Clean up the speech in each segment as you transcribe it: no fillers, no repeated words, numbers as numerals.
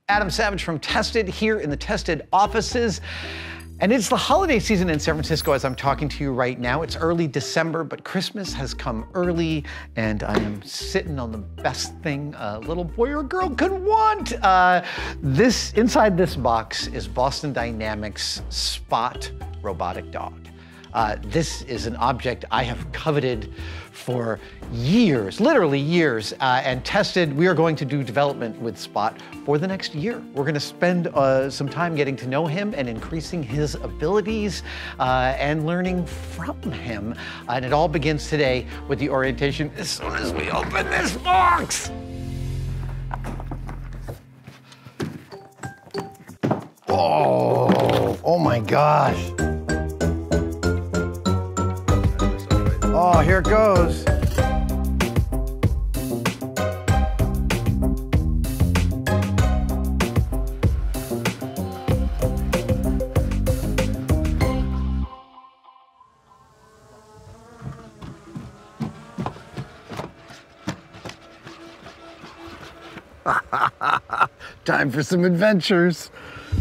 Adam Savage from Tested here in the Tested offices. And it's the holiday season in San Francisco as I'm talking to you right now. It's early December, but Christmas has come early and I am sitting on the best thing a little boy or girl could want. Inside this box is Boston Dynamics Spot robotic dog. This is an object I have coveted for years, literally years, and Tested. We are going to do development with Spot for the next year. We're going to spend some time getting to know him and increasing his abilities and learning from him. And it all begins today with the orientation as soon as we open this box. Oh my gosh. Oh, here it goes. Time for some adventures.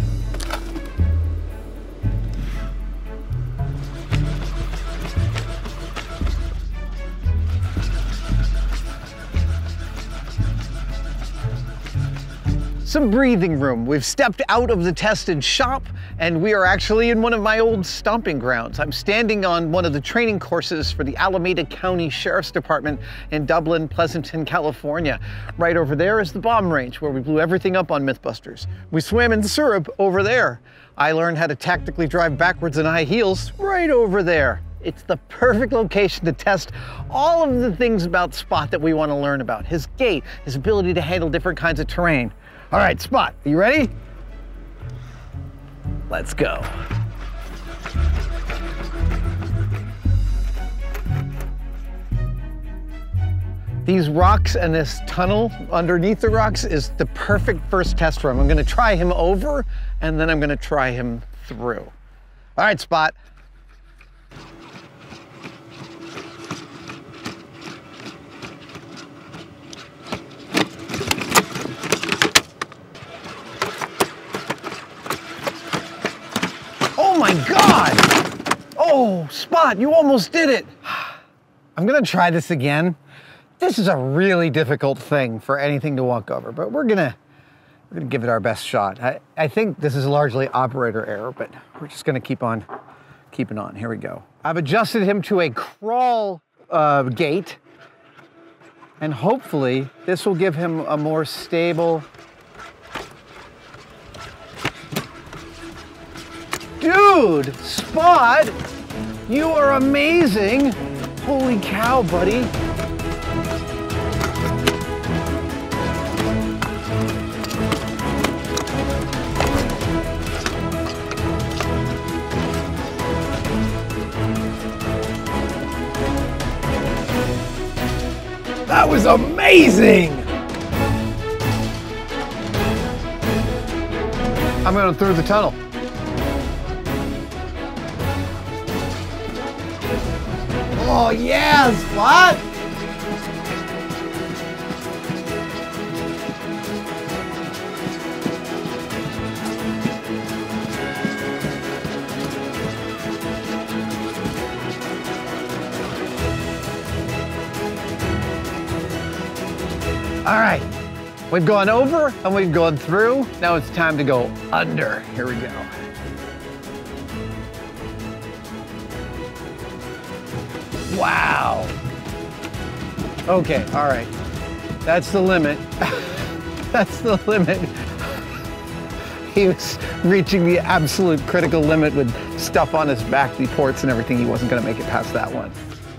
Some breathing room. We've stepped out of the Tested shop and we are actually in one of my old stomping grounds. I'm standing on one of the training courses for the Alameda County Sheriff's Department in Dublin, Pleasanton, California. Right over there is the bomb range where we blew everything up on Mythbusters. We swam in syrup over there. I learned how to tactically drive backwards in high heels right over there. It's the perfect location to test all of the things about Spot that we want to learn about. His gait, his ability to handle different kinds of terrain. All right, Spot, are you ready? Let's go. These rocks and this tunnel underneath the rocks is the perfect first test for him. I'm gonna try him over and then I'm gonna try him through. All right, Spot. Oh my God! Oh, Spot, you almost did it. I'm gonna try this again. This is a really difficult thing for anything to walk over, but we're gonna give it our best shot. I think this is largely operator error, but we're just gonna keep on keeping on. Here we go. I've adjusted him to a crawl gait, and hopefully this will give him a more stable. Dude, Spot, you are amazing. Holy cow, buddy. That was amazing. I'm going through the tunnel. Oh yeah, Spot! All right, we've gone over and we've gone through. Now it's time to go under. Here we go. Wow. Okay, all right. That's the limit. That's the limit. He was reaching the absolute critical limit with stuff on his back, the ports and everything. He wasn't gonna make it past that one.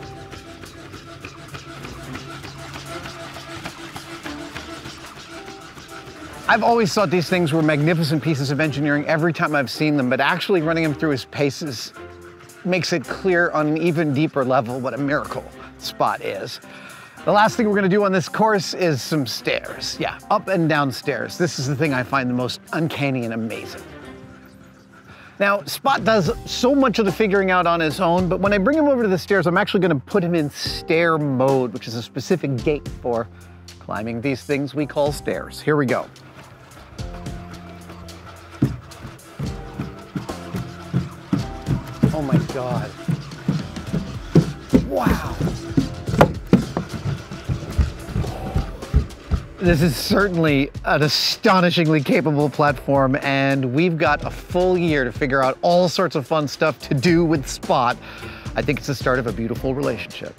I've always thought these things were magnificent pieces of engineering every time I've seen them, but actually running him through his paces makes it clear on an even deeper level what a miracle Spot is. The last thing we're gonna do on this course is some stairs. Yeah, up and down stairs. This is the thing I find the most uncanny and amazing. Now, Spot does so much of the figuring out on his own, but when I bring him over to the stairs, I'm actually gonna put him in stair mode, which is a specific gait for climbing these things we call stairs. Here we go. Oh my God. Wow. This is certainly an astonishingly capable platform, and we've got a full year to figure out all sorts of fun stuff to do with Spot. I think it's the start of a beautiful relationship.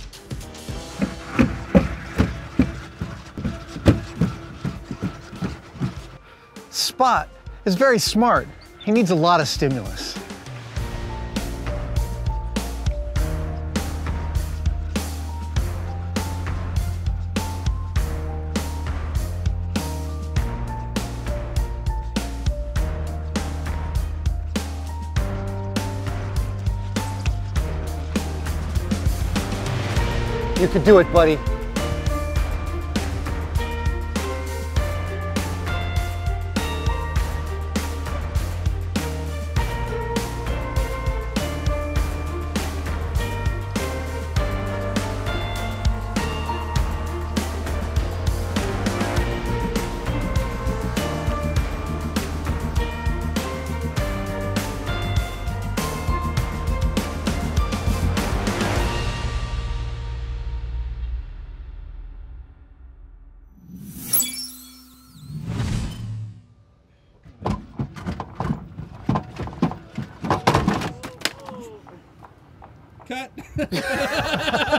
Spot is very smart. He needs a lot of stimulus. You could do it, buddy. Cut.